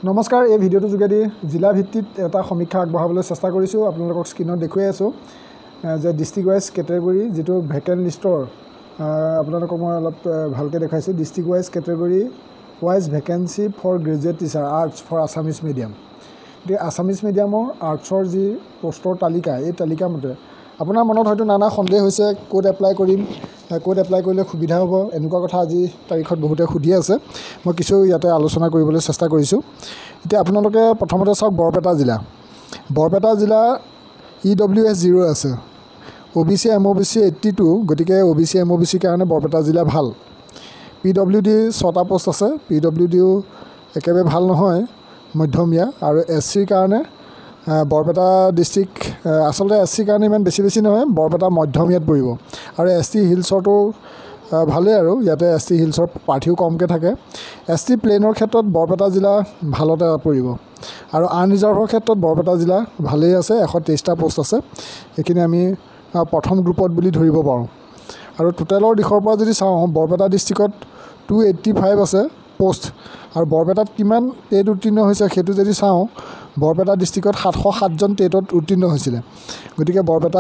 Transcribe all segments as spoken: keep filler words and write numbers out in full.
নমস্কাৰ এই ভিডিঅ'টো যোগেদি জিলা ভিত্তিত এটা সমীক্ষা আগবঢ়াবলৈ চেষ্টা কৰিছোঁ আপোনালোকক স্ক্ৰীনত দেখুৱাই আছোঁ যে ডিষ্ট্ৰিক্ট ৱাইজ কেটেগৰী যেটো ভেকেন্ট লিষ্টৰ আপোনালোকক মই অলপ ভালকৈ দেখাইছোঁ district wise category wise vacancy for graduate teacher arts for Assamese medium গতিকে আছামিজ মিডিয়ামৰ আৰ্টছৰ যি পোষ্টৰ তালিকা এই তালিকা মতে আপোনাৰ মনত হয়তো নানা সন্দেহ হৈছে ক'ত এপ্লাই কৰিম ক'ত এপ্লাই কৰিলে সুবিধা হ'ব এনেকুৱা কথা আজি তাৰিখত বহুতে সুধি আছে মই কিছু ইয়াতে আলোচনা কৰিবলৈ চেষ্টা কৰিছোঁ এতিয়া আপোনালোকে প্ৰথমতে চাওক বৰপেটা জিলা বৰপেটা জিলা ই ডব্লিউ এছ জিৰ' আছে O' B C M O' B C eighty two গতিকে O' B C M O' B চিৰ কাৰণে বৰপেটা জিলা ভাল পি ডব্লিউ ডি ছটা পোষ্ট আছে পি ডব্লিউ ডিও একেবাৰে ভাল নহয় মধ্যমীয়া আৰু এছ চিৰ কাৰণে বৰপেটা ডিষ্ট্ৰিক্ট আচলতে এছ চিৰ কাৰণে ইমান বেছি বেছি নহয় বৰপেটা মধ্যমীয়াত পৰিব আৰু এছ টি হিলছৰটো ভালেই আৰু ইয়াতে এছ টি হিলছৰ প্ৰাৰ্থীও কমকৈ থাকে এছ টি প্লেনৰ ক্ষেত্ৰত বৰপেটা জিলা ভালতে পৰিব আৰু আন ৰিজাৰ্ভৰ ক্ষেত্ৰত বৰপেটা জিলা ভালেই আছে এশ তেইছটা পোষ্ট আছে এইখিনি আমি প্ৰথম গ্ৰুপত বুলি ধৰিব পাৰোঁ আৰু টোটেলৰ দিশৰ পৰা যদি চাওঁ বৰপেটা ডিষ্ট্ৰিক্টত টু এইট্টি ফাইভ আছে পোষ্ট আৰু বৰপেটাত কিমান টেট উত্তীৰ্ণ হৈছে সেইটো যদি চাওঁ বৰপেটা ডিষ্ট্ৰিক্টত সাতশ সাতজন টেটত উত্তীৰ্ণ হৈছিলে গতিকে বৰপেটা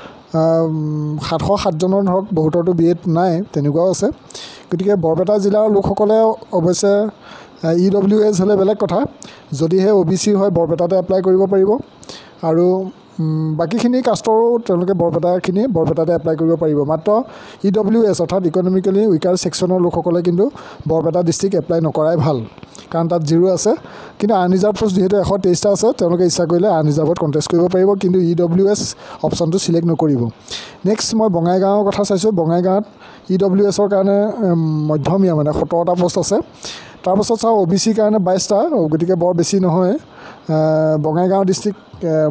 সাতশ সাতজনৰ ধৰক বহুতৰতো বি এড নাই তেনেকুৱাও আছে গতিকে বৰপেটা জিলাৰ লোকসকলে অৱশ্যে ই ডব্লিউ এছ হ'লে বেলেগ কথা যদিহে অ' বি চি হয় বৰপেটাতে এপ্লাই কৰিব পাৰিব আৰু বাকীখিনি কাষ্টৰো তেওঁলোকে বৰপেটাখিনি বৰপেটাতে এপ্লাই কৰিব পাৰিব মাত্ৰ ই ডব্লিউ এছ অৰ্থাৎ ইকনমিকেলি উইকাৰ ছেকশ্যনৰ লোকসকলে কিন্তু বৰপেটা ডিষ্ট্ৰিক্ট এপ্লাই নকৰাই ভাল কাৰণ তাত জিৰ' আছে কিন্তু আন ৰিজাৰ্ভ পোষ্ট যিহেতু এশ তেইছটা আছে তেওঁলোকে ইচ্ছা কৰিলে আন ৰিজাৰ্ভত কণ্টেষ্ট কৰিব পাৰিব কিন্তু ই ডব্লিউ এছ অপশ্যনটো ছিলেক্ট নকৰিব নেক্সট মই বঙাইগাঁৱৰ কথা চাইছোঁ বঙাইগাঁৱত ই ডব্লিউ এছৰ কাৰণে মধ্যমীয়া মানে সোতৰটা পোষ্ট আছে তাৰপাছত চাওঁ অ' বি চিৰ কাৰণে বাইছটা গতিকে বৰ বেছি নহয় বঙাইগাঁও ডিষ্ট্ৰিক্ট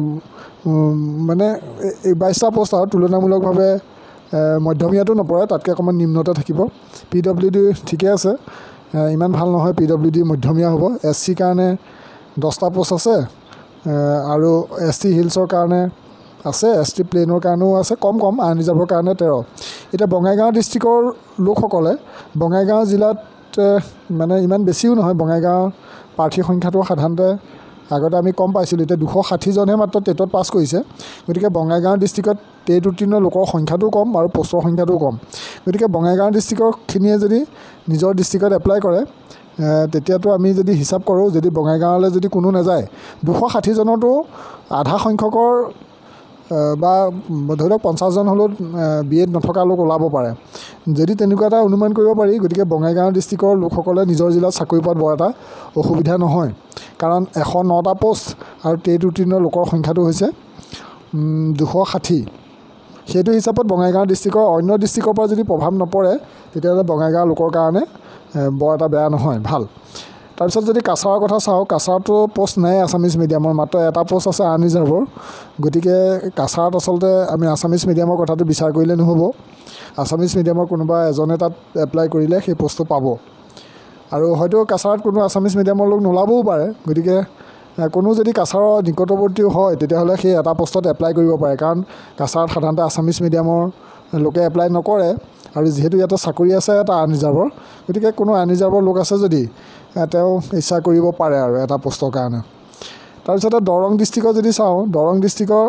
মানে এই বাইছটা পোষ্ট আৰু তুলনামূলকভাৱে মধ্যমীয়াটো নপৰে তাতকৈ অকণমান নিম্নতে থাকিব পি ডব্লিউ ডি ঠিকে আছে ইমান ভাল নহয় পি ডব্লিউ ডি মধ্যমীয়া হ'ব এছ চিৰ কাৰণে দহটা পোষ্ট আছে আৰু এছ টি হিলছৰ কাৰণে আছে এছ টি প্লেনৰ কাৰণেও আছে কম কম আন ৰিজাৰ্ভৰ কাৰণে তেৰ এতিয়া বঙাইগাঁও ডিষ্ট্ৰিক্টৰ লোকসকলে বঙাইগাঁও জিলাত মানে ইমান বেছিও নহয় বঙাইগাঁও প্ৰাৰ্থীৰ সংখ্যাটো সাধাৰণতে আগতে আমি কম পাইছিলোঁ এতিয়া দুশ ষাঠিজনহে মাত্ৰ টেটত পাছ কৰিছে গতিকে বঙাইগাঁও ডিষ্ট্ৰিক্টত টেট উত্তীৰ্ণ লোকৰ সংখ্যাটো কম আৰু পোষ্টৰ সংখ্যাটোও কম গতিকে বঙাইগাঁও ডিষ্ট্ৰিক্টৰখিনিয়ে যদি নিজৰ ডিষ্ট্ৰিক্টত এপ্লাই কৰে তেতিয়াতো আমি যদি হিচাপ কৰোঁ যদি বঙাইগাঁৱলৈ যদি কোনো নাযায় দুশ ষাঠিজনতো আধা সংখ্যকৰ বা ধৰি লওক পঞ্চাছজন হ'লেও বি এড নথকা লোক ওলাব পাৰে যদি তেনেকুৱা এটা অনুমান কৰিব পাৰি গতিকে বঙাইগাঁও ডিষ্ট্ৰিক্টৰ লোকসকলে নিজৰ জিলাত চাকৰি পোৱাত বৰ এটা অসুবিধা নহয় কাৰণ এশ নটা পোষ্ট আৰু টেট উত্তীৰ্ণ লোকৰ সংখ্যাটো হৈছে দুশ ষাঠি সেইটো হিচাপত বঙাইগাঁও ডিষ্ট্ৰিক্টৰ অন্য ডিষ্ট্ৰিক্টৰ পৰা যদি প্ৰভাৱ নপৰে তেতিয়াহ'লে বঙাইগাঁও লোকৰ কাৰণে বৰ এটা বেয়া নহয় ভাল তাৰপিছত যদি কাছাৰৰ কথা চাওঁ কাছাৰতো পোষ্ট নাই আছামিজ মিডিয়ামৰ মাত্ৰ এটা পোষ্ট আছে আন ৰিজাৰ্ভৰ গতিকে কাছাৰত আচলতে আমি আছামিজ মিডিয়ামৰ কথাটো বিচাৰ কৰিলে নহ'ব আছামিজ মিডিয়ামৰ কোনোবা এজনে তাত এপ্লাই কৰিলে সেই পোষ্টটো পাব আৰু হয়তো কাছাৰত কোনো আছামিজ মিডিয়ামৰ লোক নোলাবও পাৰে গতিকে কোনো যদি কাছাৰৰ নিকটৱৰ্তীও হয় তেতিয়াহ'লে সেই এটা পোষ্টত এপ্লাই কৰিব পাৰে কাৰণ কাছাৰত সাধাৰণতে আছামিজ মিডিয়ামৰ লোকে এপ্লাই নকৰে আৰু যিহেতু ইয়াতে চাকৰি আছে এটা আন ৰিজাৰ্ভৰ গতিকে কোনো আন ৰিজাৰ্ভৰ লোক আছে যদি তেওঁ ইচ্ছা কৰিব পাৰে আৰু এটা পোষ্টৰ কাৰণে তাৰপিছতে দৰং ডিষ্ট্ৰিক্টৰ যদি চাওঁ দৰং ডিষ্ট্ৰিক্টৰ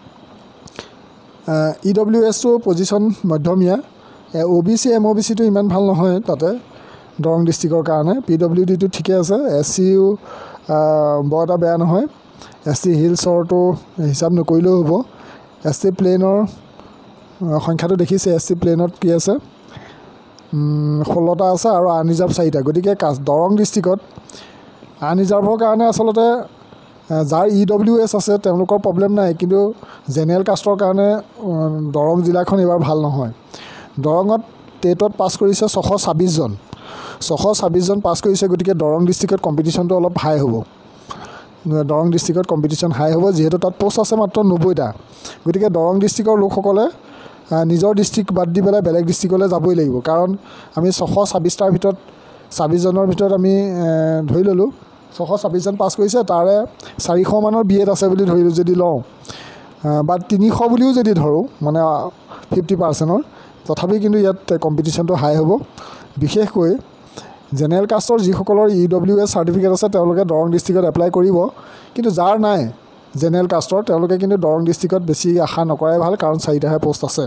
ই ডব্লিউ এছটো পজিশ্যন মধ্যমীয়া O' B C M O' B চিটো ইমান ভাল নহয় তাতে দৰং ডিষ্ট্ৰিক্টৰ কাৰণে পি ডব্লিউ ডিটো ঠিকে আছে এছ চিও বৰ এটা বেয়া নহয় এছ টি হিলছৰটো হিচাপ নকৰিলেও হ'ব এছ টি প্লেনৰ সংখ্যাটো দেখিছে এছ টি প্লেনত কি আছে ষোল্লটা আছে আৰু আন ৰিজাৰ্ভ চাৰিটা গতিকে দৰং ডিষ্ট্ৰিক্টত আন ৰিজাৰ্ভৰ কাৰণে আচলতে যাৰ ই ডব্লিউ এছ আছে তেওঁলোকৰ প্ৰব্লেম নাই কিন্তু জেনেৰেল কাষ্টৰ কাৰণে দৰং জিলাখন এইবাৰ ভাল নহয় দৰঙত টেটত পাছ কৰিছে ছশ ছাব্বিছজন ছশ ছাব্বিছজন পাছ কৰিছে গতিকে দৰং ডিষ্ট্ৰিক্টত কম্পিটিশ্যনটো অলপ হাই হ'ব দৰং ডিষ্ট্ৰিক্টত কম্পিটিশ্যন হাই হ'ব যিহেতু তাত পোষ্ট আছে মাত্ৰ নব্বৈটা গতিকে দৰং ডিষ্ট্ৰিক্টৰ লোকসকলে নিজৰ ডিষ্ট্ৰিক্ট বাদ দি পেলাই বেলেগ ডিষ্ট্ৰিক্টলৈ যাবই লাগিব কাৰণ আমি ছশ ছাব্বিছটাৰ ভিতৰত ছাব্বিছজনৰ ভিতৰত আমি ধৰি ল'লোঁ ছশ ছাব্বিছজন পাছ কৰিছে তাৰে চাৰিশ মানৰ বি এড আছে বুলি ধৰিলোঁ যদি লওঁ বা তিনিশ বুলিও যদি ধৰোঁ মানে ফিফটি পাৰ্চেণ্টৰ তথাপি কিন্তু ইয়াত কম্পিটিশ্যনটো হাই হ'ব বিশেষকৈ জেনেৰেল কাষ্টৰ যিসকলৰ ই ডব্লিউ এছ চাৰ্টিফিকেট আছে তেওঁলোকে দৰং ডিষ্ট্ৰিক্টত এপ্লাই কৰিব, কিন্তু যাৰ নাই জেনেৰেল কাষ্টৰ তেওঁলোকে কিন্তু দৰং ডিষ্ট্ৰিক্টত বেছি আশা নকৰাই ভাল, কাৰণ চাৰিটাহে পোষ্ট আছে।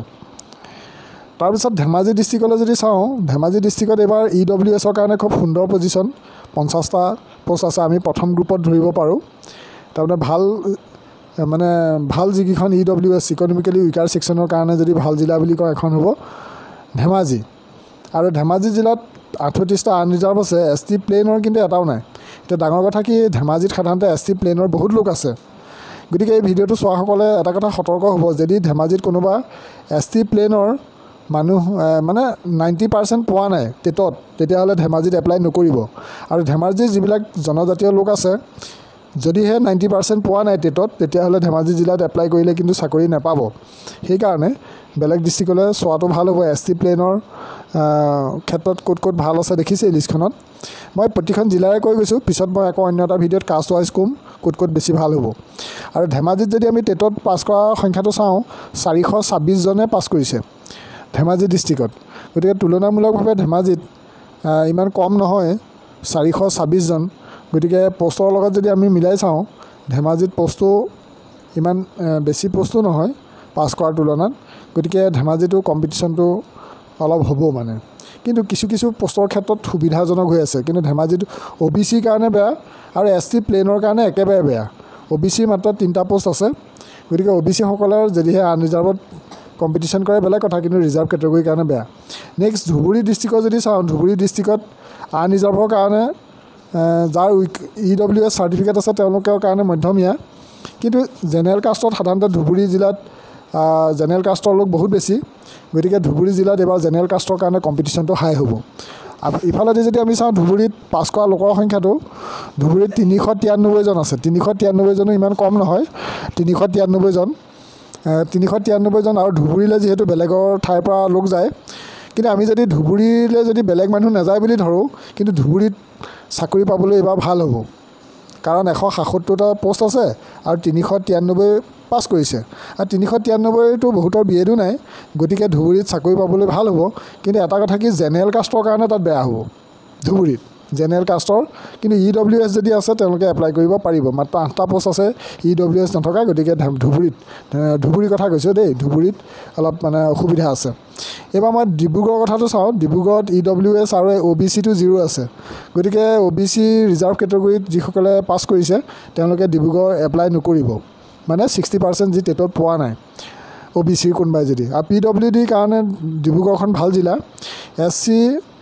তাৰপিছত ধেমাজি ডিষ্ট্ৰিক্টলৈ যদি চাওঁ, ধেমাজি ডিষ্ট্ৰিক্টত এইবাৰ ই ডব্লিউ এছৰ কাৰণে খুব সুন্দৰ পজিশ্যন, পঞ্চাছটা পোষ্ট আছে, আমি প্ৰথম গ্ৰুপত ধৰিব পাৰোঁ। তাৰমানে ভাল মানে ভাল যিকেইখন E W S economically weaker ছেকশ্যনৰ কাৰণে যদি ভাল জিলা বুলি কওঁ এখন হ'ব ধেমাজি। আৰু ধেমাজি জিলাত আঠত্ৰিছটা আনৰিজাৰ্ভ আছে, এছ টি প্লেনৰ কিন্তু এটাও নাই। এতিয়া ডাঙৰ কথা কি, ধেমাজিত সাধাৰণতে এছ টি প্লেনৰ বহুত লোক আছে, গতিকে এই ভিডিঅ'টো চোৱাসকলে এটা কথা সতৰ্ক হ'ব, যদি ধেমাজিত কোনোবা এছ টি প্লেনৰ মানুহ মানে নাইণ্টি পাৰ্চেণ্ট পোৱা নাই টেটত, তেতিয়াহ'লে ধেমাজিত এপ্লাই নকৰিব। আৰু ধেমাজিৰ যিবিলাক জনজাতীয় লোক আছে, যদিহে নাইণ্টি পাৰ্চেণ্ট পোৱা নাই টেটত, তেতিয়াহ'লে ধেমাজি জিলাত এপ্লাই কৰিলে কিন্তু চাকৰি নাপাব। সেইকাৰণে বেলেগ ডিষ্ট্ৰিক্টলৈ চোৱাটো ভাল হ'ব। এছ টি প্লেনৰ ক্ষেত্ৰত ক'ত ক'ত ভাল আছে দেখিছে এই লিষ্টখনত। মই প্ৰতিখন জিলাৰে কৈ গৈছোঁ, পিছত মই আকৌ অন্য এটা ভিডিঅ'ত কাষ্ট ৱাইজ ক'ম ক'ত ক'ত বেছি ভাল হ'ব। আৰু ধেমাজিত যদি আমি টেটত পাছ কৰা সংখ্যাটো চাওঁ, চাৰিশ ছাব্বিছজনে পাছ কৰিছে ধেমাজি ডিষ্ট্ৰিক্টত। গতিকে তুলনামূলকভাৱে ধেমাজিত ইমান কম নহয়, চাৰিশ ছাব্বিছজন। গতিকে পষ্টৰ লগত যদি আমি মিলাই চাওঁ, ধেমাজিত পষ্টটো ইমান বেছি পষ্টো নহয় পাছ কৰাৰ তুলনাত। গতিকে ধেমাজিটো কম্পিটিশ্যনটো অলপ হ'ব মানে, কিন্তু কিছু কিছু পষ্টৰ ক্ষেত্ৰত সুবিধাজনক হৈ আছে। কিন্তু ধেমাজিটো অ' বি চিৰ কাৰণে বেয়া আৰু এছ টি প্লেনৰ কাৰণে একেবাৰে বেয়া। অ' বি চিৰ মাত্ৰ তিনিটা পষ্ট আছে, গতিকে অ' বি চিসকলৰ যদিহে আনৰিজাৰ্ভত কম্পিটিশ্যন কৰে বেলেগ কথা, কিন্তু ৰিজাৰ্ভ কেটেগৰীৰ কাৰণে বেয়া। নেক্সট ধুবুৰী ডিষ্ট্ৰিক্টৰ যদি চাওঁ, ধুবুৰী ডিষ্ট্ৰিক্টত আনৰিজাৰ্ভৰ কাৰণে যাৰ weak E W S certificate আছে তেওঁলোকৰ কাৰণে মধ্যমীয়া, কিন্তু জেনেৰেল কাষ্টত সাধাৰণতে ধুবুৰী জিলাত জেনেৰেল কাষ্টৰ লোক বহুত বেছি। গতিকে ধুবুৰী জিলাত এইবাৰ জেনেৰেল কাষ্টৰ কাৰণে কম্পিটিশ্যনটো হাই হ'ব। আৰু ইফালেদি যদি আমি চাওঁ, ধুবুৰীত পাছ কৰা লোকৰ সংখ্যাটো ধুবুৰীত তিনিশ তিৰান্নব্বৈজন আছে। তিনিশ তিৰান্নব্বৈজনো ইমান কম নহয়, তিনিশ তিৰান্নব্বৈজন তিনিশ তিৰান্নব্বৈজন আৰু ধুবুৰীলৈ যিহেতু বেলেগৰ ঠাইৰ পৰা লোক যায়, কিন্তু আমি যদি ধুবুৰীলৈ যদি বেলেগ মানুহ নাযায় বুলি ধৰোঁ, কিন্তু ধুবুৰীত চাকৰি পাবলৈ এইবাৰ ভাল হ'ব, কাৰণ এশ সাতসত্তৰটা পোষ্ট আছে আৰু তিনিশ তিৰান্নব্বৈ পাছ কৰিছে। আৰু তিনিশ তিৰান্নব্বৈটো বহুতৰ বি এডো নাই, গতিকে ধুবুৰীত চাকৰি পাবলৈ ভাল হ'ব। কিন্তু এটা কথা কি, জেনেৰেল কাষ্টৰ কাৰণে তাত বেয়া হ'ব ধুবুৰীত, জেনেৰেল কাষ্টৰ। কিন্তু ই ডব্লিউ এছ যদি আছে তেওঁলোকে এপ্লাই কৰিব পাৰিব, মাত্ৰ আঠটা পোষ্ট আছে ই ডব্লিউ এছ নথকা। গতিকে ধুবুৰীত, ধুবুৰীৰ কথা কৈছোঁ দেই, ধুবুৰীত অলপ মানে অসুবিধা আছে। এইবাৰ মই ডিব্ৰুগড়ৰ কথাটো চাওঁ, ডিব্ৰুগড়ত ই ডব্লিউ এছ আৰু অ' বি চিটো জিৰ' আছে। গতিকে অ' বি চি ৰিজাৰ্ভ কেটেগৰীত যিসকলে পাছ কৰিছে তেওঁলোকে ডিব্ৰুগড় এপ্লাই নকৰিব, মানে ছিক্সটি পাৰ্চেণ্ট যি টেটত পোৱা নাই অ' বি চিৰ কোনোবাই যদি। আৰু পি ডব্লিউ ডিৰ কাৰণে ডিব্ৰুগড়খন ভাল জিলা। এছ চি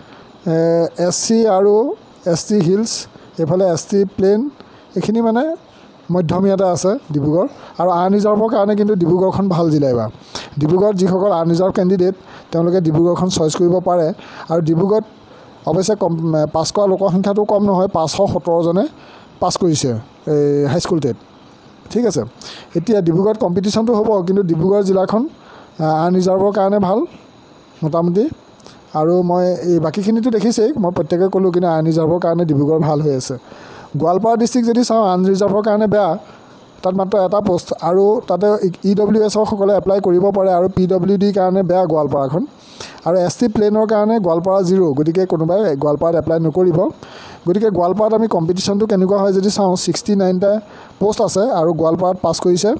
এছ চি আৰু এছ টি হিলছ, এইফালে এছ টি প্লেন, এইখিনি মানে মধ্যমীয়াতে আছে ডিব্ৰুগড়। আৰু আনৰিজাৰ্ভৰ কাৰণে কিন্তু ডিব্ৰুগড়খন ভাল জিলা এইবাৰ। ডিব্ৰুগড়ত যিসকল আনৰিজাৰ্ভ কেণ্ডিডেট তেওঁলোকে ডিব্ৰুগড়খন চইচ কৰিব পাৰে। আৰু ডিব্ৰুগড়ত অৱশ্যে কম পাছ কৰা লোকৰ সংখ্যাটো কম নহয়, পাঁচশ সোতৰজনে পাছ কৰিছে এই হাইস্কুল টেট। ঠিক আছে, এতিয়া ডিব্ৰুগড়ত কম্পিটিশ্যনটো হ'ব, কিন্তু ডিব্ৰুগড় জিলাখন আনৰিজাৰ্ভৰ কাৰণে ভাল মোটামুটি। আৰু মই এই বাকীখিনিতো দেখিছেই, মই প্ৰত্যেকে ক'লোঁ, কিন্তু আনৰিজাৰ্ভৰ কাৰণে ডিব্ৰুগড় ভাল হৈ আছে। গোৱালপাৰা ডিষ্ট্ৰিক্ট যদি চাওঁ, আনৰিজাৰ্ভৰ কাৰণে বেয়া, তাত মাত্ৰ এটা পোষ্ট, আৰু তাতে ই ডব্লিউ এছৰ সকলে এপ্লাই কৰিব পাৰে। আৰু পি ডব্লিউ ডিৰ কাৰণে বেয়া গোৱালপাৰাখন। আৰু এছ টি প্লেনৰ কাৰণে গোৱালপাৰা জিৰ', গতিকে কোনোবাই গোৱালপাৰাত এপ্লাই নকৰিব। গতিকে গোৱালপাৰাত আমি কম্পিটিশ্যনটো কেনেকুৱা হয় যদি চাওঁ, ছিক্সটি নাইনটা পোষ্ট আছে আৰু গোৱালপাৰাত পাছ কৰিছে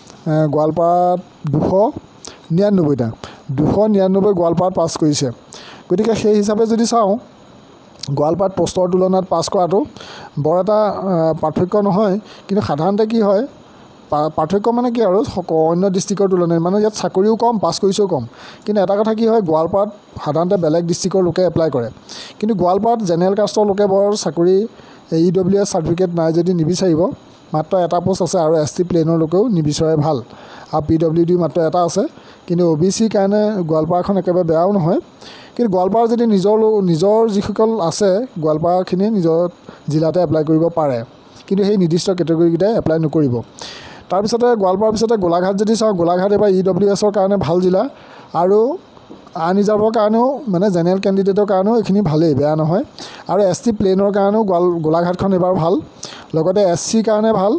গোৱালপাৰাত দুশ নিৰান্নব্বৈটা দুশ নিৰান্নব্বৈ গোৱালপাৰাত পাছ কৰিছে। গতিকে সেই হিচাপে যদি চাওঁ, গোৱালপাৰাত পোষ্টৰ তুলনাত পাছ কৰাটো বৰ এটা পাৰ্থক্য নহয়। কিন্তু সাধাৰণতে কি হয়, পাৰ্থক্য মানে কি আৰু অন্য ডিষ্ট্ৰিক্টৰ তুলনাত, মানে ইয়াত চাকৰিও কম, পাছ কৰিছেও কম। কিন্তু এটা কথা কি হয়, গোৱালপাৰাত সাধাৰণতে বেলেগ ডিষ্ট্ৰিক্টৰ লোকে এপ্লাই কৰে, কিন্তু গোৱালপাৰাত জেনেৰেল কাষ্টৰ লোকে বৰ চাকৰি ই ডব্লিউ এছ চাৰ্টিফিকেট নাই যদি নিবিচাৰিব। মাত্ৰ এটা পোষ্ট আছে, আৰু এছ টি প্লেনৰ লোকেও নিবিচাৰে ভাল। আৰু পি ডব্লিউ ডি মাত্ৰ এটা আছে। কিন্তু অ' বি চিৰ কাৰণে গোৱালপাৰাখন একেবাৰে বেয়াও নহয়। কিন্তু গোৱালপাৰা যদি নিজৰ নিজৰ যিসকল আছে, গোৱালপাৰাখিনি নিজৰ জিলাতে এপ্লাই কৰিব পাৰে, কিন্তু সেই নিৰ্দিষ্ট কেটেগৰীকেইটাই এপ্লাই নকৰিব। তাৰপিছতে গোৱালপাৰাৰ পিছতে গোলাঘাট যদি চাওঁ, গোলাঘাট এইবাৰ ই ডব্লিউ এছৰ কাৰণে ভাল জিলা, আৰু আনৰিজাৰ্ভৰ কাৰণেও মানে জেনেৰেল কেণ্ডিডেটৰ কাৰণেও এইখিনি ভালেই, বেয়া নহয়। আৰু এছ টি প্লেনৰ কাৰণেও গোৱাল গোলাঘাটখন এইবাৰ ভাল। লগতে এছ চিৰ কাৰণে ভাল,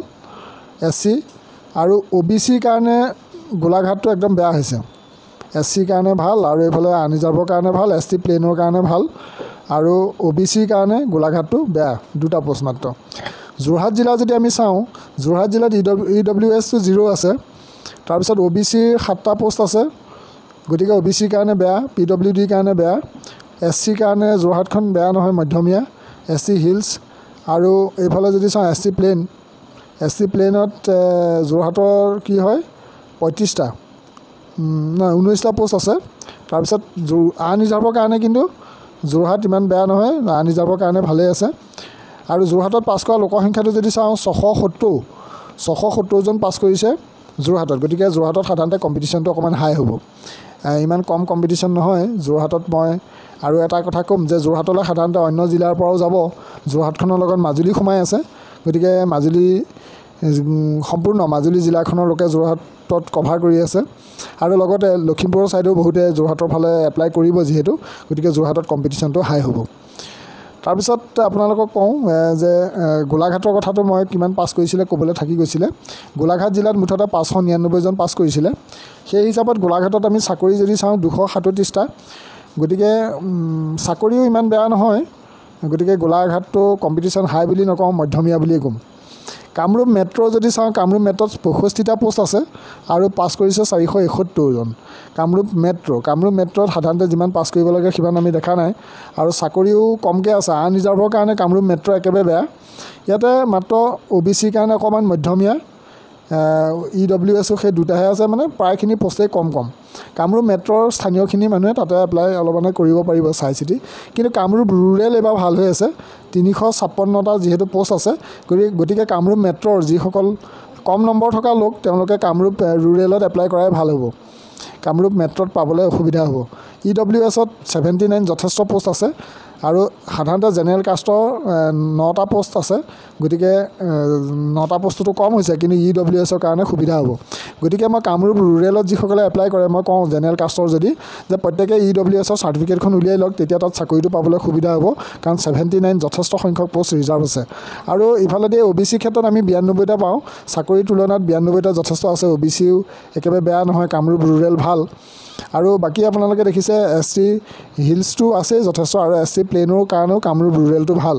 এছ চি আৰু অ' বি চিৰ কাৰণে গোলাঘাটটো একদম বেয়া হৈছে। এছ চিৰ কাৰণে ভাল, আৰু এইফালে আনৰিজাৰ্ভৰ কাৰণে ভাল, এছ টি প্লেনৰ কাৰণে ভাল, আৰু অ' বি চিৰ কাৰণে গোলাঘাটটো বেয়া, দুটা পোষ্ট মাত্ৰ। যোৰহাট জিলা যদি আমি চাওঁ, যোৰহাট জিলাত E W E W এছটো zero' আছে। তাৰপিছত অ' বি চিৰ সাতটা পোষ্ট আছে, গতিকে অ' বি চিৰ কাৰণে বেয়া, পি ডব্লিউ ডিৰ কাৰণে বেয়া। এছ চিৰ কাৰণে যোৰহাটখন বেয়া নহয়, মধ্যমীয়া। এছ চি হিলছ আৰু এইফালে যদি চাওঁ S C plain, S C প্লেইনত যোৰহাটৰ কি হয় পঁয়ত্ৰিছটা নহয় ঊনৈছটা পোষ্ট আছে। তাৰপিছত আন ৰিজাৰ্ভৰ কাৰণে কিন্তু যোৰহাট ইমান বেয়া নহয়, আন ৰিজাৰ্ভৰ কাৰণে ভালেই আছে। আৰু যোৰহাটত পাছ কৰা লোকৰ সংখ্যাটো যদি চাওঁ ছশ সত্তৰ ছশ সত্তৰজন পাছ কৰিছে যোৰহাটত, গতিকে যোৰহাটত সাধাৰণতে কম্পিটিশ্যনটো অকণমান হাই হ'ব, ইমান কম কম্পিটিশ্যন নহয় যোৰহাটত। মই আৰু এটা কথা ক'ম যে যোৰহাটলৈ সাধাৰণতে অন্য জিলাৰ পৰাও যাব, যোৰহাটখনৰ লগত মাজুলী সোমাই আছে, গতিকে মাজুলী সম্পূৰ্ণ মাজুলী জিলাখনৰ লোকে যোৰহাটত কভাৰ কৰি আছে। আৰু লগতে লখিমপুৰৰ ছাইডেও বহুতে যোৰহাটৰ ফালে এপ্লাই কৰিব যিহেতু, গতিকে যোৰহাটত কম্পিটিশ্যনটো হাই হ'ব। তাৰপিছত আপোনালোকক কওঁ যে গোলাঘাটৰ কথাটো মই কিমান পাছ কৰিছিলে ক'বলৈ থাকি গৈছিলে। গোলাঘাট জিলাত মুঠতে পাঁচশ নিৰান্নব্বৈজন পাছ কৰিছিলে। সেই হিচাপত গোলাঘাটত আমি চাকৰি যদি চাওঁ দুশ সাতত্ৰিছটা, গতিকে চাকৰিও ইমান বেয়া নহয়, গতিকে গোলাঘাটটো কম্পিটিশ্যন হাই বুলি নকওঁ, মধ্যমীয়া বুলিয়ে ক'ম। কামৰূপ মেট্ৰ' যদি চাওঁ, কামৰূপ মেট্ৰত পঁয়ষষ্ঠিটা পোষ্ট আছে আৰু পাছ কৰিছে চাৰিশ এসত্তৰজন। কামৰূপ মেট্ৰ' কামৰূপ মেট্ৰত সাধাৰণতে যিমান পাছ কৰিব লাগে সিমান আমি দেখা নাই, আৰু চাকৰিও কমকৈ আছে। আন ৰিজাৰ্ভৰ কাৰণে কামৰূপ মেট্ৰ' একেবাৰে বেয়া। ইয়াতে মাত্ৰ অ' বি চিৰ কাৰণে অকণমান মধ্যমীয়া, ই ডব্লিউ এছো সেই দুটাহে আছে, মানে প্ৰায়খিনি পোষ্টেই কম কম। কামৰূপ মেট্ৰৰ স্থানীয়খিনি মানুহে তাতে এপ্লাই অলপমানে কৰিব পাৰিব চাই চিতি। কিন্তু কামৰূপ ৰুৰেল এইবাৰ ভাল হৈ আছে, তিনিশ ছাপন্নটা যিহেতু পোষ্ট আছে, গতিকে গতিকে কামৰূপ মেট্ৰৰ যিসকল কম নম্বৰ থকা লোক তেওঁলোকে কামৰূপ ৰুৰেলত এপ্লাই কৰাই ভাল হ'ব, কামৰূপ মেট্ৰত পাবলৈ অসুবিধা হ'ব। ই ডব্লিউ এছত ছেভেণ্টি নাইন যথেষ্ট পোষ্ট আছে, আৰু সাধাৰণতে জেনেৰেল কাষ্টৰ নটা পোষ্ট আছে, গতিকে নটা পোষ্টটো কম হৈছে, কিন্তু ই ডব্লিউ এছৰ কাৰণে সুবিধা হ'ব। গতিকে মই কামৰূপ ৰুৰেলত যিসকলে এপ্লাই কৰে মই কওঁ জেনেৰেল কাষ্টৰ যদি যে প্ৰত্যেকে ই ডব্লিউ এছৰ চাৰ্টিফিকেটখন উলিয়াই লওক, তেতিয়া তাত চাকৰিটো পাবলৈ সুবিধা হ'ব, কাৰণ ছেভেণ্টি নাইন যথেষ্ট সংখ্যক পোষ্ট ৰিজাৰ্ভ আছে। আৰু ইফালেদি অ' বি চিৰ ক্ষেত্ৰত আমি বিৰান্নব্বৈটা পাওঁ, চাকৰিৰ তুলনাত বিৰান্নব্বৈটা যথেষ্ট আছে। অ' বি চিও একেবাৰে বেয়া নহয়, কামৰূপ ৰুৰেল ভাল। আৰু বাকী আপোনালোকে দেখিছে এছ চি হিলছটো আছেই যথেষ্ট, আৰু এছ চি প্লেইনৰ কাৰণেও কামৰূপ ৰুৰেলটো ভাল।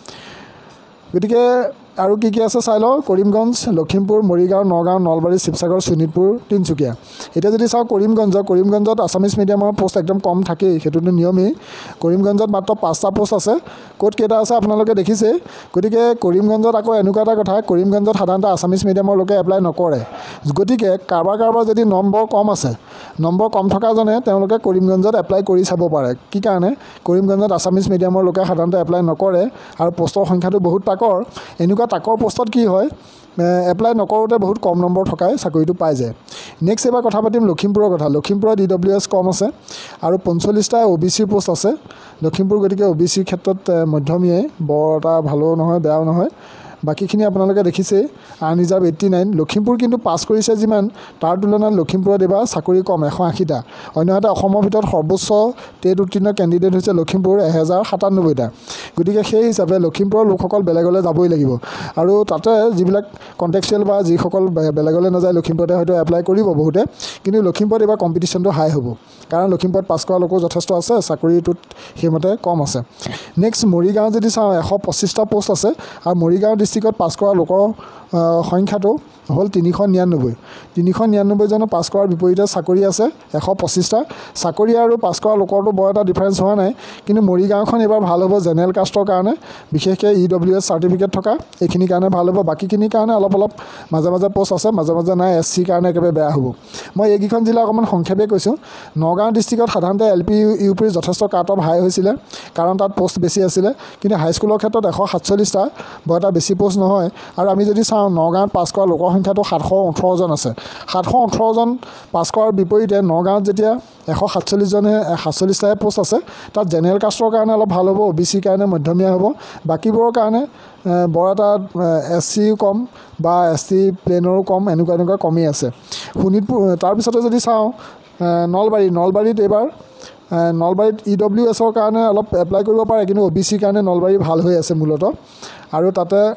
গতিকে আৰু কি কি আছে চাই লওঁ। কৰিমগঞ্জ, লখিমপুৰ, মৰিগাঁও, নগাঁও, নলবাৰী, শিৱসাগৰ, শোণিতপুৰ, তিনিচুকীয়া। এতিয়া যদি চাওঁ কৰিমগঞ্জ, কৰিমগঞ্জত আছামিছ মিডিয়ামৰ পোষ্ট একদম কম থাকেই, সেইটোতো নিয়মেই। কৰিমগঞ্জত মাত্ৰ পাঁচটা পোষ্ট আছে, ক'ত কেইটা আছে আপোনালোকে দেখিছেই। গতিকে কৰিমগঞ্জত আকৌ এনেকুৱা এটা কথা, কৰিমগঞ্জত সাধাৰণতে আছামিছ মিডিয়ামৰ লোকে এপ্লাই নকৰে, গতিকে কাৰোবাৰ কাৰোবাৰ যদি নম্বৰ কম আছে, নম্বৰ কম থকাজনে তেওঁলোকে কৰিমগঞ্জত এপ্লাই কৰি চাব পাৰে। কি কাৰণে? কৰিমগঞ্জত আছামিছ মিডিয়ামৰ লোকে সাধাৰণতে এপ্লাই নকৰে, আৰু পোষ্টৰ সংখ্যাটো বহুত তাকৰ। এনেকুৱা তাকৰ পোষ্টত কি হয়, এপ্লাই নকৰোঁতে বহুত কম নম্বৰ থকাই চাকৰিটো পাই যায়। নেক্সট এবাৰ কথা পাতিম লখিমপুৰৰ কথা। লখিমপুৰত ই ডব্লিউ এছ কম আছে, আৰু পঞ্চল্লিছটা অ' বি চিৰ পোষ্ট আছে লখিমপুৰ, গতিকে অ' বি চিৰ ক্ষেত্ৰত মধ্যমীয়াই, বৰ এটা ভালো নহয় বেয়াও নহয়। বাকীখিনি আপোনালোকে দেখিছেই, আন ৰিজাৰ্ভ এইট্টি নাইন। লখিমপুৰ কিন্তু পাছ কৰিছে যিমান, তাৰ তুলনাত লখিমপুৰত এইবাৰ চাকৰি কম, এশ আশীটা। অন্যহাতে অসমৰ ভিতৰত সৰ্বোচ্চ টেট উত্তীৰ্ণ কেণ্ডিডেট হৈছে লখিমপুৰ, এহেজাৰ সাতান্নব্বৈটা। গতিকে সেই হিচাপে লখিমপুৰৰ লোকসকল বেলেগলৈ যাবই লাগিব, আৰু তাতে যিবিলাক কণ্টেক্সুৱেল বা যিসকল বেলেগলৈ নাযায় লখিমপুৰতে হয়তো এপ্লাই কৰিব বহুতে, কিন্তু লখিমপুৰত এইবাৰ কম্পিটিশ্যনটো হাই হ'ব, কাৰণ লখিমপুৰত পাছ কৰা লোকো যথেষ্ট আছে, চাকৰিটোত সেইমতে কম আছে। নেক্সট মৰিগাঁও যদি চাওঁ, এশ পঁচিছটা পোষ্ট আছে, আৰু মৰিগাঁও ডিষ্ট্ৰিক্টত পাছ কৰা লোকৰ সংখ্যাটো হ'ল তিনিশ নিৰান্নব্বৈ তিনিশ নিৰান্নব্বৈজনৰ পাছ কৰাৰ বিপৰীতে চাকৰি আছে এশ পঁচিছটা। চাকৰি আৰু পাছ কৰা লোকৰটো বৰ এটা ডিফাৰেঞ্চ হোৱা নাই, কিন্তু মৰিগাঁওখন এইবাৰ ভাল হ'ব জেনেৰেল কাষ্টৰ কাৰণে, বিশেষকৈ ই ডব্লিউ এছ চাৰ্টিফিকেট থকা এইখিনিৰ কাৰণে ভাল হ'ব। বাকীখিনিৰ কাৰণে অলপ অলপ মাজে মাজে পোষ্ট আছে, মাজে মাজে নাই। এছ চিৰ কাৰণে একেবাৰে বেয়া হ'ব। মই এইকেইখন জিলা অকণমান সংক্ষেপে কৈছোঁ। নগাঁও ডিষ্ট্ৰিক্টত সাধাৰণতে এল পি ইউ পিৰ যথেষ্ট কাট অফ হাই হৈছিলে, কাৰণ তাত পোষ্ট বেছি আছিলে, কিন্তু হাইস্কুলৰ ক্ষেত্ৰত এশ সাতচল্লিছটা, বৰ এটা বেছি পোষ্ট নহয়। আৰু আমি যদি চাওঁ নগাঁৱত পাছ কৰা লোকৰ সংখ্যাটো সাতশ ওঠৰজন আছে। সাতশ ওঠৰজন পাছ কৰাৰ বিপৰীতে নগাঁৱত যেতিয়া এশ সাতচল্লিছজনে সাতচল্লিছটাহে পোষ্ট আছে, তাত জেনেৰেল কাষ্টৰ কাৰণে অলপ ভাল হ'ব, অ' বি চিৰ কাৰণে মধ্যমীয়া হ'ব, বাকীবোৰৰ কাৰণে বৰ এটা এছ চিও কম বা এছ টি প্লেনৰো কম, এনেকুৱা এনেকুৱা কমেই আছে। শোণিতপুৰ তাৰপিছতে যদি চাওঁ নলবাৰী, নলবাৰীত এইবাৰ নলবাৰীত ই ডব্লিউ এছৰ কাৰণে অলপ এপ্লাই কৰিব পাৰে, কিন্তু অ' বি চিৰ কাৰণে নলবাৰী ভাল হৈ আছে মূলতঃ। আৰু তাতে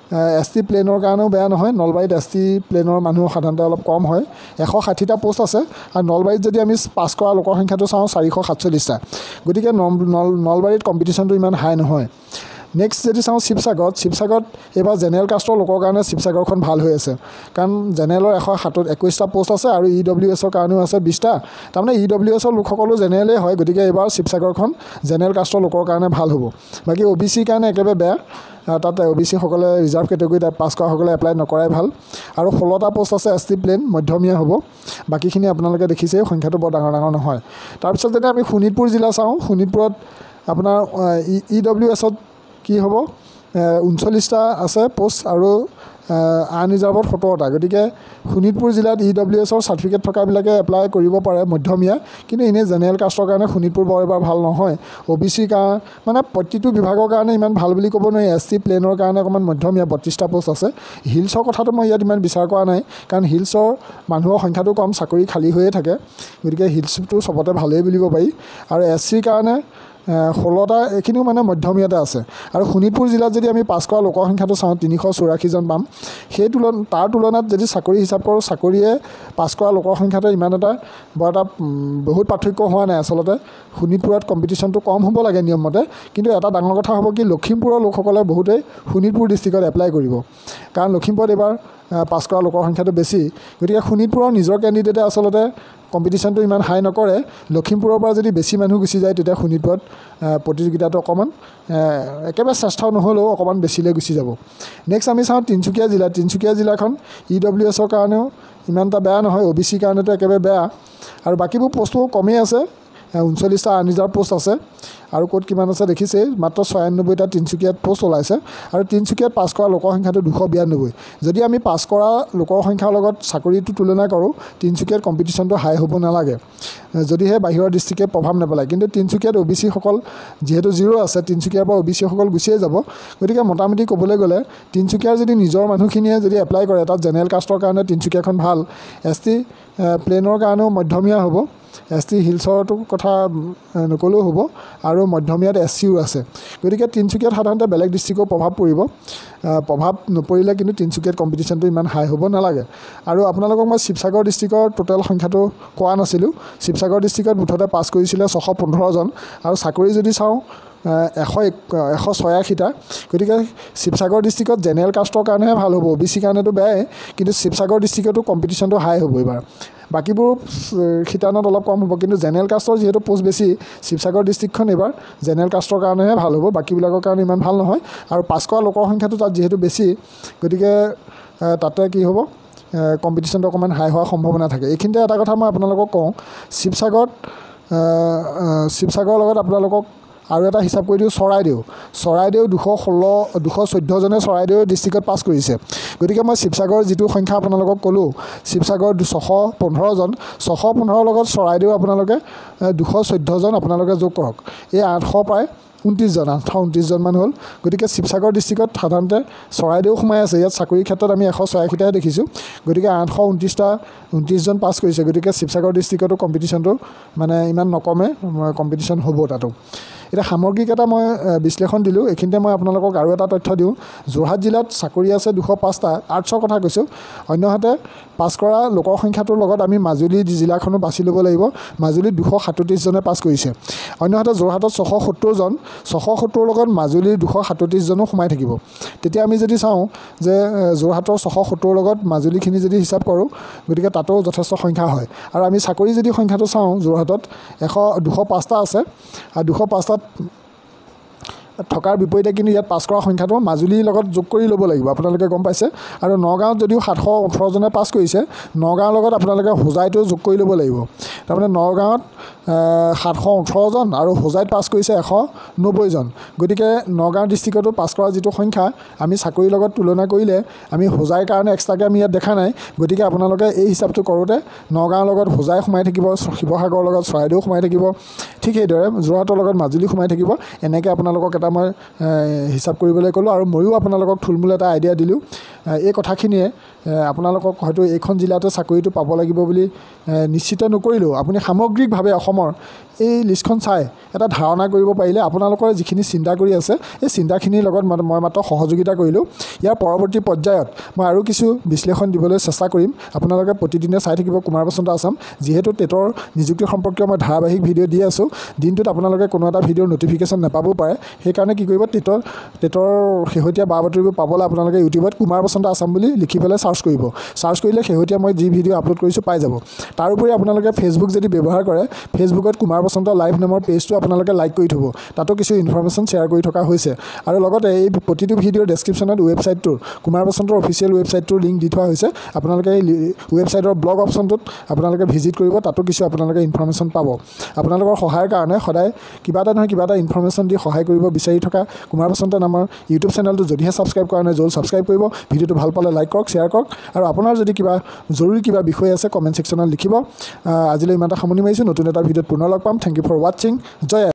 এছ টি প্লেনৰ কাৰণেও বেয়া নহয়। নলবাৰীত এছ টি প্লেনৰ মানুহ সাধাৰণতে অলপ কম হয়। এশ ষাঠিটা পোষ্ট আছে আৰু নলবাৰীত যদি আমি পাছ কৰা লোকৰ সংখ্যাটো চাওঁ চাৰিশ সাতচল্লিছটা। গতিকে নলবাৰীত কম্পিটিশ্যনটো ইমান হাই নহয়। নেক্সট যদি চাওঁ শিৱসাগৰত, শিৱসাগৰত এইবাৰ জেনেৰেল কাষ্টৰ লোকৰ কাৰণে শিৱসাগৰখন ভাল হৈ আছে। কাৰণ জেনেৰেলৰ এশ সাতত একৈছটা পোষ্ট আছে আৰু ই ডব্লিউ এছৰ কাৰণেও আছে বিছটা। তাৰমানে ই ডব্লিউ এছৰ লোকসকলো জেনেৰেলেই হয়। গতিকে এইবাৰ শিৱসাগৰখন জেনেৰেল কাষ্টৰ লোকৰ কাৰণে ভাল হ'ব। বাকী অ' বি চিৰ কাৰণে একেবাৰে বেয়া। তাত অ' বি চিসকলে ৰিজাৰ্ভ কেটেগৰী তাত পাছ কৰাসকলে এপ্লাই নকৰাই ভাল। আৰু ষোল্লটা পোষ্ট আছে এছ টি প্লেন, মধ্যমীয়া হ'ব। বাকীখিনি আপোনালোকে দেখিছেই, সংখ্যাটো বৰ ডাঙৰ ডাঙৰ নহয়। তাৰপিছত যেতিয়া আমি শোণিতপুৰ জিলা চাওঁ, শোণিতপুৰত আপোনাৰ ই ডব্লিউ এছত কি হ'ব, ঊনচল্লিছটা আছে পোষ্ট আৰু আনৰিজাৰ্ভত সোতৰটা। গতিকে শোণিতপুৰ জিলাত ই ডব্লিউ এছৰ চাৰ্টিফিকেট থকাবিলাকে এপ্লাই কৰিব পাৰে মধ্যমীয়া। কিন্তু এনেই জেনেৰেল কাষ্টৰ কাৰণে শোণিতপুৰ বৰ এবাৰ ভাল নহয়। অ' বি চিৰ কাৰণে মানে প্ৰতিটো বিভাগৰ কাৰণে ইমান ভাল বুলি ক'ব নোৱাৰি। এছ টি প্লেনৰ কাৰণে অকণমান মধ্যমীয়া, বত্ৰিছটা পোষ্ট আছে। হিলছৰ কথাটো মই ইয়াত ইমান বিচাৰ কৰা নাই, কাৰণ হিলছৰ মানুহৰ সংখ্যাটো কম, চাকৰি খালী হৈয়ে থাকে। গতিকে হিলছটো চবতে ভালেই বুলিব পাৰি। আৰু এছ চিৰ কাৰণে ষোল্লটা, এইখিনিও মানে মধ্যমীয়াতে আছে। আৰু শোণিতপুৰ জিলাত যদি আমি পাছ কৰা লোকৰ সংখ্যাটো চাওঁ তিনিশ চৌৰাশীজন পাম। সেই তুলন তাৰ তুলনাত যদি চাকৰি হিচাপ কৰোঁ, চাকৰিয়ে পাছ কৰা লোকৰ সংখ্যাটো ইমান এটা বৰ এটা বহুত পাৰ্থক্য হোৱা নাই। আচলতে শোণিতপুৰত কম্পিটিশ্যনটো কম হ'ব লাগে নিয়মমতে। কিন্তু এটা ডাঙৰ কথা হ'ব কি, লখিমপুৰৰ লোকসকলে বহুতেই শোণিতপুৰ ডিষ্ট্ৰিক্টত এপ্লাই কৰিব, কাৰণ লখিমপুৰত এইবাৰ পাছ কৰা লোকৰ সংখ্যাটো বেছি। গতিকে শোণিতপুৰৰ নিজৰ কেণ্ডিডেটে আচলতে কম্পিটিশ্যনটো ইমান হাই নকৰে। লখিমপুৰৰ পৰা যদি বেছি মানুহ গুচি যায়, তেতিয়া শোণিতপুৰত প্ৰতিযোগিতাটো অকণমান একেবাৰে চেষ্টাও নহ'লেও অকণমান বেছিলৈ গুচি যাব। নেক্সট আমি চাওঁ তিনিচুকীয়া জিলা। তিনিচুকীয়া জিলাখন ই ডব্লিউ এছৰ কাৰণেও ইমান এটা বেয়া নহয়, অ' বি চিৰ কাৰণেতো একেবাৰে বেয়া। আৰু বাকীবোৰ পোষ্টটো কমেই আছে, ঊনচল্লিছটা আনৰিজাৰ্ভ পোষ্ট আছে। আৰু ক'ত কিমান আছে দেখিছেই, মাত্ৰ ছয়ানব্বৈটা তিনিচুকীয়াত পোষ্ট ওলাইছে। আৰু তিনিচুকীয়াত পাছ কৰা লোকৰ সংখ্যাটো দুশ বিৰান্নব্বৈ। যদি আমি পাছ কৰা লোকৰ সংখ্যাৰ লগত চাকৰিটো তুলনা কৰোঁ, তিনিচুকীয়াত কম্পিটিশ্যনটো হাই হ'ব নালাগে, যদিহে বাহিৰৰ ডিষ্ট্ৰিক্টে প্ৰভাৱ নেপেলায়। কিন্তু তিনিচুকীয়াত অ' বি চিসকল যিহেতু জিৰ' আছে, তিনিচুকীয়াৰ পৰা অ' বি চিসকল গুচিয়ে যাব। গতিকে মোটামুটি ক'বলৈ গ'লে তিনিচুকীয়াৰ যদি নিজৰ মানুহখিনিয়ে যদি এপ্লাই কৰে, তাত জেনেৰেল কাষ্টৰ কাৰণে তিনিচুকীয়াখন ভাল। এছ টি প্লেনৰ কাৰণেও মধ্যমীয়া হ'ব। এছ টি হিলছৰটো কথা নক'লেও হ'ব। আৰু মধ্যমীয়াত এছ চিও আছে। গতিকে তিনিচুকীয়াত সাধাৰণতে বেলেগ ডিষ্ট্ৰিক্টৰ প্ৰভাৱ পৰিব। প্ৰভাৱ নপৰিলে কিন্তু তিনিচুকীয়াত কম্পিটিশ্যনটো ইমান হাই হ'ব নালাগে। আৰু আপোনালোকক মই শিৱসাগৰ ডিষ্ট্ৰিক্টৰ টোটেল সংখ্যাটো কোৱা নাছিলোঁ। শিৱসাগৰ ডিষ্ট্ৰিক্টত মুঠতে পাছ কৰিছিলে ছশ পোন্ধৰজন। আৰু চাকৰি যদি চাওঁ এশ এশ ছয়াশীটা। গতিকে শিৱসাগৰ ডিষ্ট্ৰিক্টত জেনেৰেল কাষ্টৰ কাৰণেহে ভাল হ'ব, অ' বি চিৰ কাৰণেতো বেয়াই। কিন্তু শিৱসাগৰ ডিষ্ট্ৰিক্টতো কম্পিটিশ্যনটো হাই হ'ব এইবাৰ। বাকীবোৰ শিতানত অলপ কম হ'ব, কিন্তু জেনেৰেল কাষ্টৰ যিহেতু পোষ্ট বেছি, শিৱসাগৰ ডিষ্ট্ৰিক্টখন এইবাৰ জেনেৰেল কাষ্টৰ কাৰণেহে ভাল হ'ব, বাকীবিলাকৰ কাৰণে ইমান ভাল নহয়। আৰু পাছ কৰা লোকৰ সংখ্যাটো তাত যিহেতু বেছি, গতিকে তাতে কি হ'ব, কম্পিটিশ্যনটো অকণমান হাই হোৱাৰ সম্ভাৱনা থাকে। এইখিনিতে এটা কথা মই আপোনালোকক কওঁ, শিৱসাগৰত শিৱসাগৰৰ লগত আপোনালোকক আৰু এটা হিচাপ কৰি দিওঁ, চৰাইদেউ চৰাইদেউ দুশ ষোল্ল দুশ চৈধ্যজনে চৰাইদেউ ডিষ্ট্ৰিক্টত পাছ কৰিছে। গতিকে মই শিৱসাগৰৰ যিটো সংখ্যা আপোনালোকক ক'লোঁ, শিৱসাগৰ ছশ পোন্ধৰজন, ছশ পোন্ধৰৰ লগত চৰাইদেউ আপোনালোকে দুশ চৈধ্যজন আপোনালোকে যোগ কৰক। এই আঠশ প্ৰায় ঊনত্ৰিছজন, আঠশ ঊনত্ৰিছজনমান হ'ল। গতিকে শিৱসাগৰ ডিষ্ট্ৰিক্টত সাধাৰণতে চৰাইদেউ সোমাই আছে। ইয়াত চাকৰিৰ ক্ষেত্ৰত আমি এশ ছয়াশীটাহে দেখিছোঁ। গতিকে আঠশ ঊনত্ৰিছটা ঊনত্ৰিছজন পাছ কৰিছে। গতিকে শিৱসাগৰ ডিষ্ট্ৰিক্টতো কম্পিটিশ্যনটো মানে ইমান নকমে, কম্পিটিশ্যন হ'ব তাতো। এতিয়া সামগ্ৰিক এটা মই বিশ্লেষণ দিলোঁ। এইখিনিতে মই আপোনালোকক আৰু এটা তথ্য দিওঁ। যোৰহাট জিলাত চাকৰি আছে দুশ পাঁচটা, আৰ্টছৰ কথা কৈছোঁ। অন্যহাতে পাছ কৰা লোকৰ সংখ্যাটোৰ লগত আমি মাজুলী জিলাখনো বাছি ল'ব লাগিব। মাজুলীত দুশ সাতত্ৰিছজনে পাছ কৰিছে। অন্যহাতে যোৰহাটত ছশ সত্তৰজন, ছশ সত্তৰৰ লগত মাজুলীৰ দুশ সাতত্ৰিছজনো সোমাই থাকিব। তেতিয়া আমি যদি চাওঁ যে যোৰহাটৰ ছশ সত্তৰৰ লগত মাজুলীখিনি যদি হিচাপ কৰোঁ, গতিকে তাতো যথেষ্ট সংখ্যা হয়। আৰু আমি চাকৰি যদি সংখ্যাটো চাওঁ, যোৰহাটত এশ দুশ পাঁচটা আছে। আৰু দুশ পাঁচটাত থকাৰ বিপৰীতে কিন্তু ইয়াত পাছ কৰা সংখ্যাটো মাজুলীৰ লগত যোগ কৰি ল'ব লাগিব, আপোনালোকে গম পাইছে। আৰু নগাঁৱত যদিও সাতশ ওঠৰজনে পাছ কৰিছে, নগাঁৱৰ লগত আপোনালোকে হোজাইটো যোগ কৰি ল'ব লাগিব। তাৰমানে নগাঁৱত সাতশ ওঠৰজন আৰু হোজাইত পাছ কৰিছে এশ নব্বৈজন। গতিকে নগাঁও ডিষ্ট্ৰিক্টতো পাছ কৰা যিটো সংখ্যা, আমি চাকৰিৰ লগত তুলনা কৰিলে আমি হোজাইৰ কাৰণে এক্সট্ৰাকৈ আমি ইয়াত দেখা নাই। গতিকে আপোনালোকে এই হিচাপটো কৰোঁতে নগাঁৱৰ লগত হোজাই সোমাই থাকিব, শিৱসাগৰৰ লগত চৰাইদেউ সোমাই থাকিব, ঠিক সেইদৰে যোৰহাটৰ লগত মাজুলী সোমাই থাকিব। এনেকৈ আপোনালোকক এটা মই হিচাপ কৰিবলৈ ক'লোঁ। আৰু ময়ো আপোনালোকক থুলমূল এটা আইডিয়া দিলোঁ এই কথাখিনিয়ে আপোনালোকক হয়তো এইখন জিলাতে চাকৰিটো পাব লাগিব বুলি নিশ্চিত নকৰিলেও আপুনি সামগ্ৰিকভাৱে অসমৰ এই লিষ্টখন চাই এটা ধাৰণা কৰিব পাৰিলে আপোনালোকৰ যিখিনি চিন্তা কৰি আছে এই চিন্তাখিনিৰ লগত মই মাত্ৰ সহযোগিতা কৰিলোঁ। ইয়াৰ পৰৱৰ্তী পৰ্যায়ত মই আৰু কিছু বিশ্লেষণ দিবলৈ চেষ্টা কৰিম। আপোনালোকে প্ৰতিদিনে চাই থাকিব কুমাৰ বসন্ত আছাম। যিহেতু টেটৰ নিযুক্তি সম্পৰ্কীয় মই ধাৰাবাহিক ভিডিঅ' দি আছোঁ, দিনটোত আপোনালোকে কোনো এটা ভিডিঅ'ৰ নটিফিকেশ্যন নাপাবও পাৰে। সেইকাৰণে কি কৰিব, টেটৰ টেটৰ শেহতীয়া বা বাতৰিবোৰ পাবলৈ আপোনালোকে ইউটিউবত কুমাৰ বসন্ত আছাম বুলি লিখি পেলাই চাৰ্চ কৰিব। চাৰ্চ কৰিলে শেহতীয়া মই যি ভিডিঅ' আপলোড কৰিছোঁ পাই যাব। তাৰোপৰি আপোনালোকে ফেচবুক যদি ব্যৱহাৰ কৰে, ফেচবুকত কুমাৰ বসন্ত লাইভ নামৰ পেজটো আপোনালোকে লাইক কৰি থ'ব। তাতো কিছু ইনফৰমেশ্যন শ্বেয়াৰ কৰি থকা হৈছে। আৰু লগতে এই প্ৰতিটো ভিডিঅ'ৰ ডেছক্ৰিপশ্যনত ৱেবছাইটটোৰ কুমাৰ বসন্তৰ অফিচিয়েল ৱেবছাইটটোৰ লিংক দি থোৱা হৈছে। আপোনালোকে এই ৱেবছাইটৰ ব্লগ অপশ্যনটোত আপোনালোকে ভিজিট কৰিব, তাতো কিছু আপোনালোকে ইনফৰমেশ্যন পাব। আপোনালোকৰ সহায়ৰ কাৰণে সদায় কিবা এটা নহয় কিবা এটা ইনফৰমেশ্যন দি সহায় কৰিব বিচাৰি থকা কুমাৰ বসন্ত নামৰ ইউটিউব চেনেলটো যদিহে ছাবস্ক্ৰাইব কৰা নাই, জল ছাবস্ক্ৰাইব কৰিব। ভিডিঅ'টো ভাল পালে লাইক কৰক, শ্বেয়াৰ কৰক, আৰু আপোনাৰ যদি কিবা জৰুৰী কিবা বিষয় আছে কমেণ্ট ছেকশ্যনত লিখিব। আজিলৈ ইমান এটা সামৰণি মাৰিছোঁ। নতুন এটা ভিডিঅ'ত পুনৰ লগ পাম। থেংক ইউ ফৰ ৱাটছিং। জয়